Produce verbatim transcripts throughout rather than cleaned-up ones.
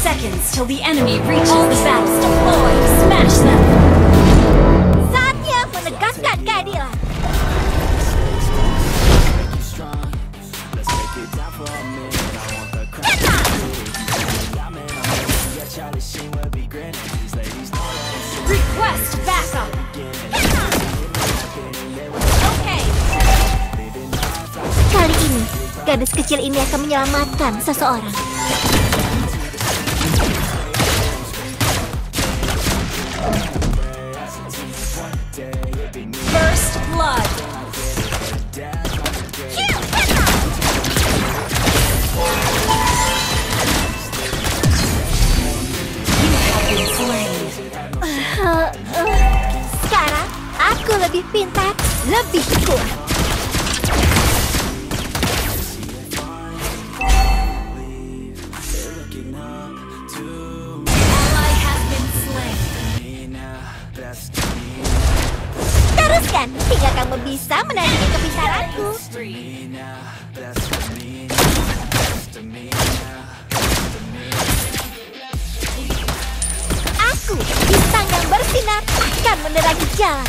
seconds till the enemy reaches the battle. Deploy, smash them. Saatnya menegakkan keadilan. Request backup. Okay. Kali ini, gadis kecil ini akan menyelamatkan seseorang. First blood. Uh, uh, sekarang aku lebih pintar, lebih kuat. Ally has been slain. Teruskan hingga kamu bisa menandingi kepintaranku. Aku, bintang yang bersinar, akan menerangi jalan.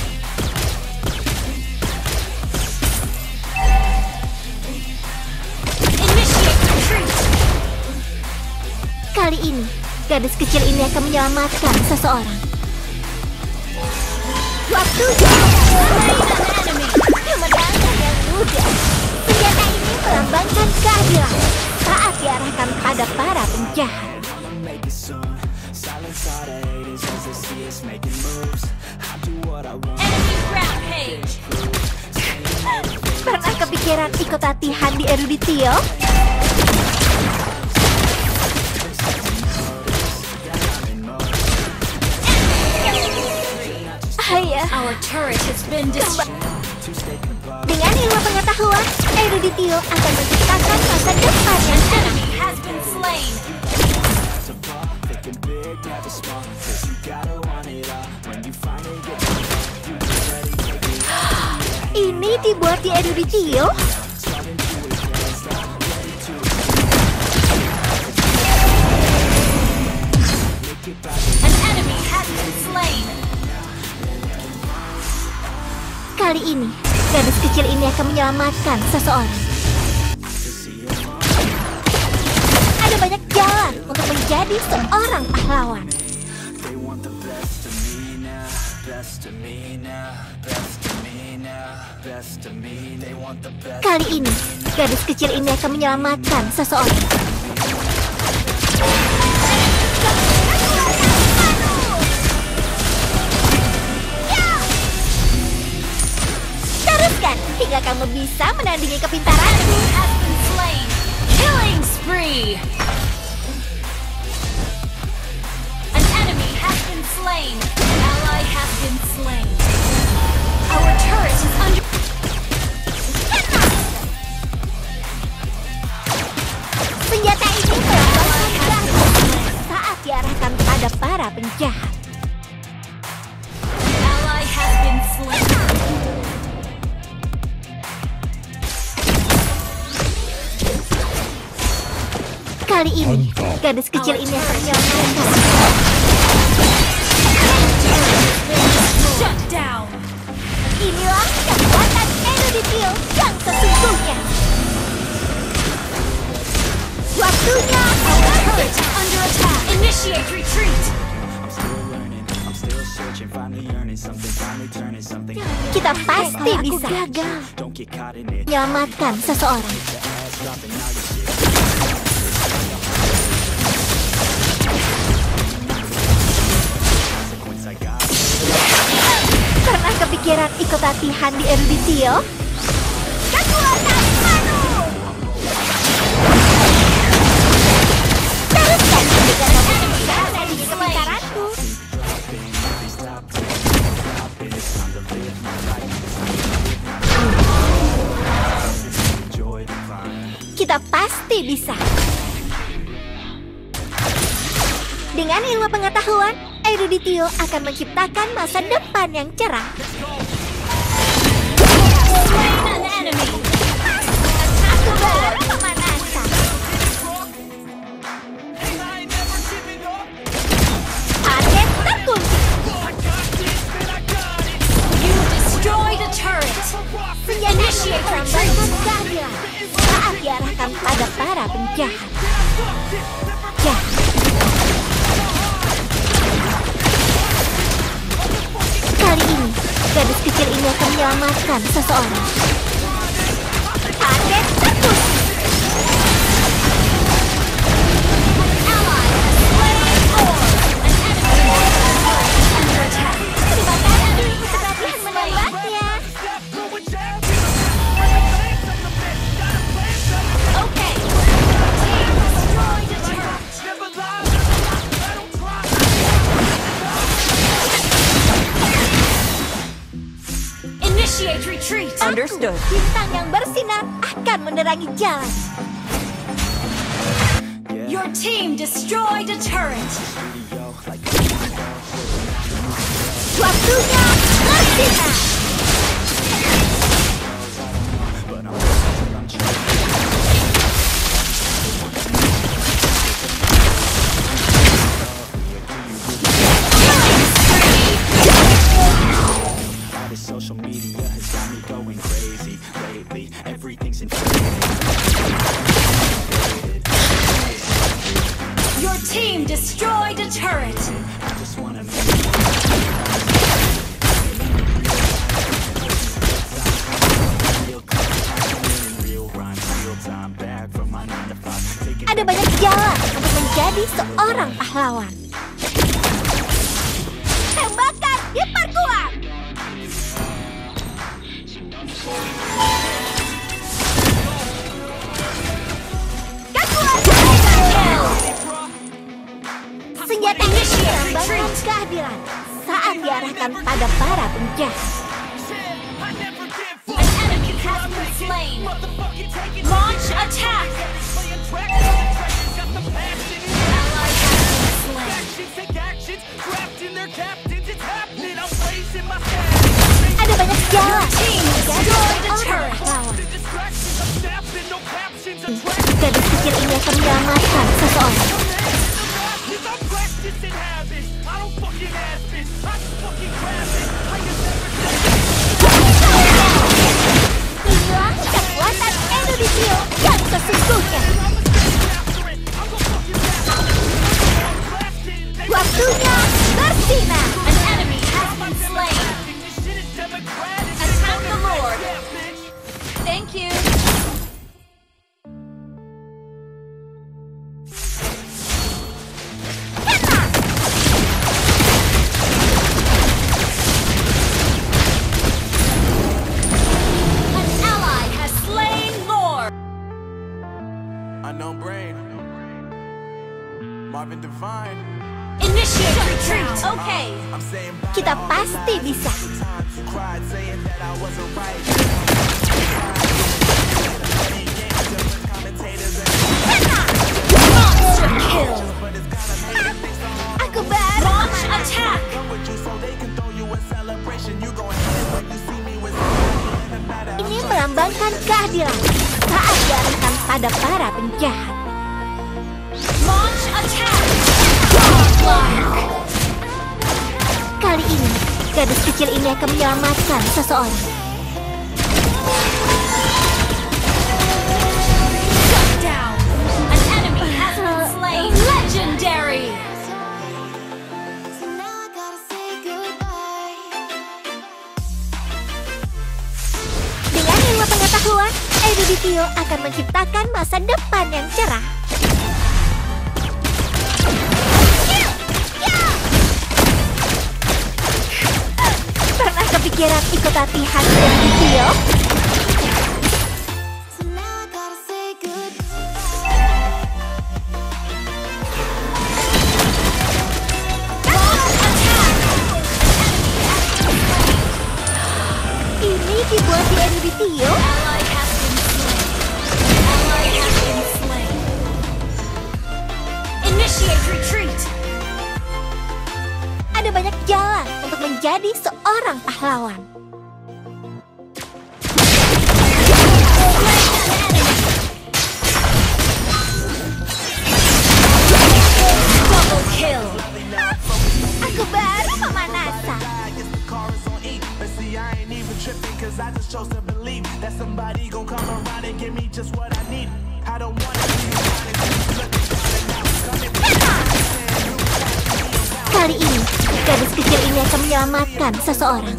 Initiate retreat. Kali ini, gadis kecil ini akan menyelamatkan seseorang. Waktunya Enemy. kemenangan yang mudah. Senjata ini melambangkan keadilan saat diarahkan pada para penjahat. Enemy rampage. Pernah kepikiran ikut latihan di Eruditio? Ayah, Our turret has been destroyed. dengan ilmu pengetahuan, Eruditio akan menciptakan masa depan yang cerah. Enemy has been slain. Ini dibuat di Eruditio? An enemy has been slain. Kali ini, gadis kecil ini akan menyelamatkan seseorang. Ada banyak jalan untuk menjadi seorang pahlawan. Kali ini, gadis kecil ini akan menyelamatkan seseorang. Teruskan hingga kamu bisa menandingi kepintaranku. Enemy has been slain. Killing spree. An enemy has been slain. An ally has been slain. Our turret is under. Senjata ini melambangkan keadilan saat diarahkan pada para penjahat. Ally has been slain. Kali ini, gadis kecil ini akan menyelamatkan. Shut down. Inilah kekuatan Eruditio yang sesungguhnya. Waktunya Our turret is under attack. Initiate retreat. kita pasti bisa menyelamatkan seseorang. Pernah kepikiran ikut latihan di Eruditio? Kekuatan Manu! Teruskan ketika kamu bisa menandingi kepintaranku. Kita pasti bisa. Dengan ilmu pengetahuan, Eruditio akan menciptakan masa depan yang cerah. Slain an enemy. Aku baru pemanasan. penjahat. Ya. Kali ini, gadis kecil ini akan menyelamatkan seseorang. Target tembus. Terima kasih sudah bisa menembaknya. Okay. Team destroyed a turret. Initiate retreat. Understood. Bintang yang bersinar akan menerangi jalan. Your team destroyed a turret. Waktunya bersinar. Social media has got me going crazy lately. Everything's in Your team destroyed a turret. I just wanna real grind, real time back from my nine to five. Ada banyak jalan untuk menjadi seorang pahlawan. Tembakan diperkuat. Senjata ini melambangkan kehadiran saat diarahkan pada para penjahat. An enemy has been slain. Launch attack. Ally has been slain. Ada banyak jalan Team destroyed a turret. pahlawan. Gadis kecil ini akan menyelamatkan seseorang. Inilah kekuatan Eruditio yang sesungguhnya. Waktunya bersinar. An enemy has been slain. Attack the Lord. Thank you. An ally has slain Lord. Unknown brain, Marvin Divine. Initiate retreat. Okay. I'm saying Kita pasti bisa. cried saying that I wasn't right. Monster kill. Aku baru Launch attack. ini melambangkan keadilan saat diarahkan pada para penjahat. Launch attack. Godlike. Kali ini, gadis kecil ini akan menyelamatkan seseorang. Shut down. An enemy has been slain. Legendary. Dengan ilmu pengetahuan, Eruditio akan menciptakan masa depan yang cerah. Pernah kepikiran ikut latihan Eruditio? Ini dibuat di Eruditio? Ally has been slain. Ally has been slain. Initiate retreat. Ada banyak jalan untuk menjadi seorang pahlawan. Double kill. Aku baru pemanasan. I ain't even tripping cause I just chose to believe that somebody gon' come around and give me just what I need. Kali ini, gadis kecil ini akan menyelamatkan seseorang.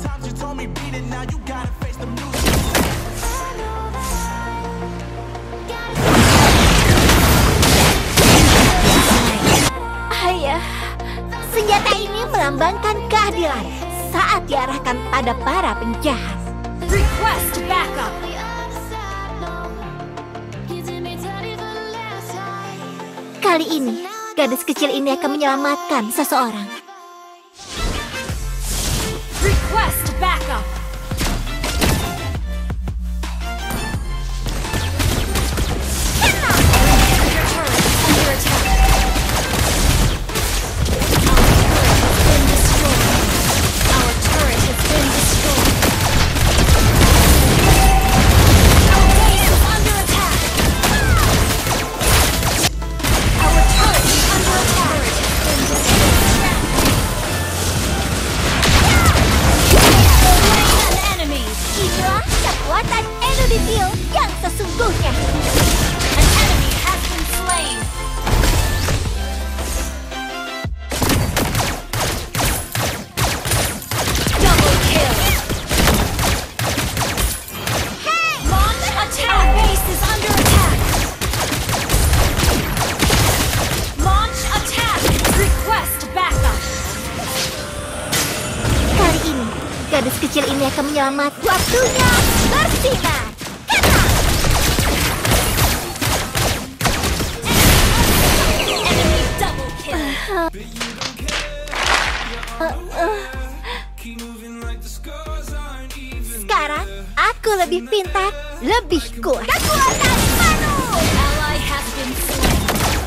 Ayah, senjata ini melambangkan keadilan saat diarahkan pada para penjahat. Request backup. Kali ini, gadis kecil ini akan menyelamatkan seseorang. Request backup. Under attack. Our turret has been destroyed. Our base is under attack. Our turret is under attack. Slain an enemy. Inilah kekuatan Eluditio yang sesungguhnya. An enemy has been slain. Double kill. Launch attack. Our base is under attack. Launch attack. Request backup. Kali ini, gadis kecil ini akan menyelamatkan. Waktunya bersinar. Enemy double kill. Sekarang, aku lebih pintar, lebih kuat. Kekuatan penuh. Ally has been slain.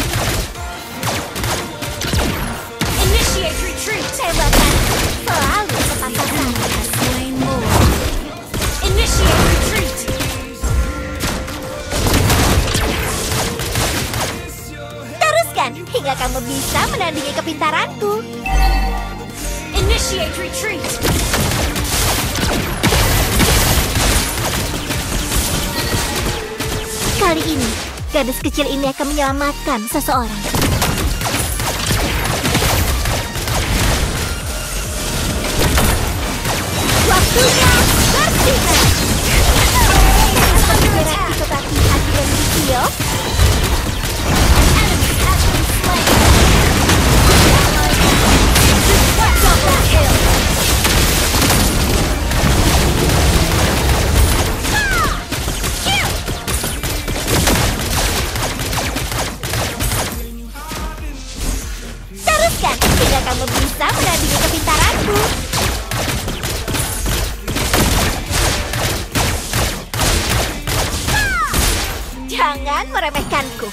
Initiate retreat. Tembakan selalu tepat sasaran. Slain more. Initiate retreat. Teruskan hingga kamu bisa menandingi kepintaranku. Initiate retreat. Kali ini, gadis kecil ini akan menyelamatkan seseorang. Waktunya bersinar. Segera ikutati aturan video. Enemy has been slain. Double kill. Teruskan hingga kamu bisa menandingi kepintaranku. Jangan meremehkanku.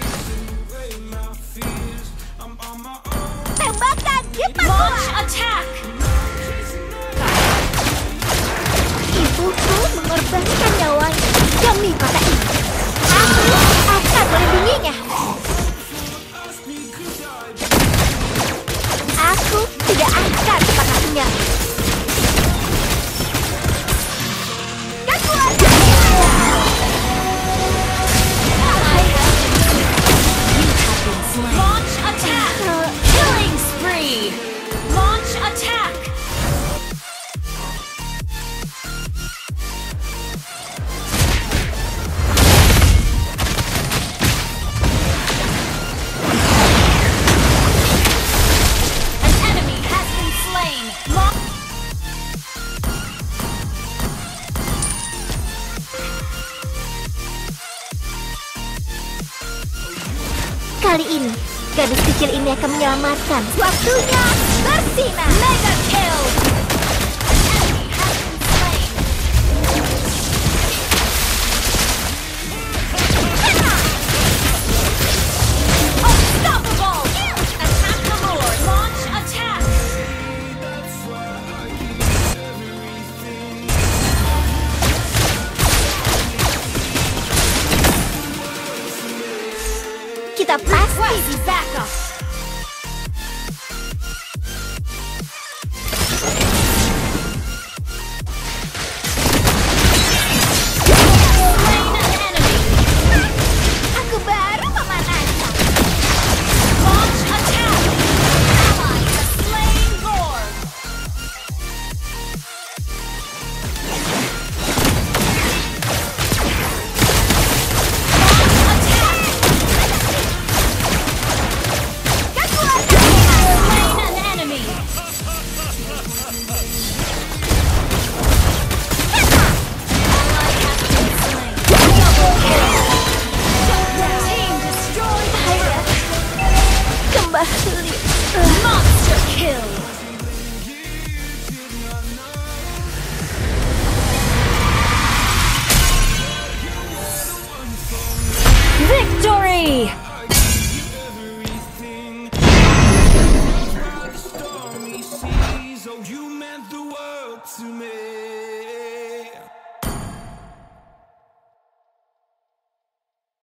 Tembakan cepat Launch bola. attack. Ibuku mengorbankan nyawanya demi kota ini. Aku akan melindunginya. Aku tidak akan pernah menyerah. Kekuatan Launch attack. Killing spree. Launch attack. An enemy has been slain. Launch Kali ini, gadis kecil ini akan menyelamatkan. Waktunya bersinar. mega kill. An enemy has been slain. Unstoppable. Attack the Lord. Launch attack. Kita pasti Request backup.